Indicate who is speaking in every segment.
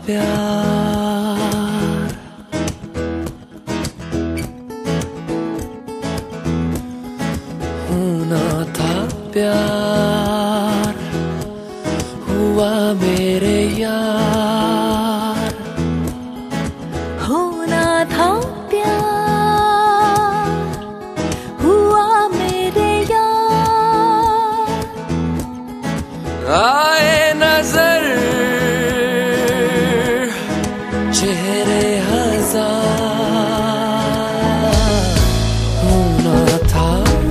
Speaker 1: प्यार, होना था प्यार, हुआ मेरे यार।
Speaker 2: होना था प्यार, हुआ मेरे यार।
Speaker 1: आए नजर चेहरे हजार, होना था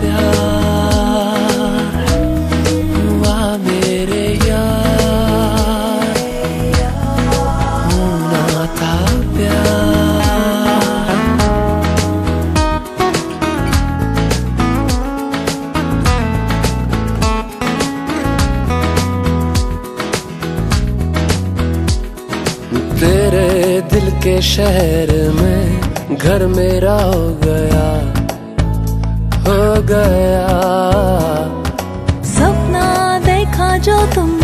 Speaker 1: प्यार, हुआ मेरे यार। होना था प्यार। तेरे दिल के शहर में घर मेरा हो गया, हो गया।
Speaker 2: सपना देखा जो तुमने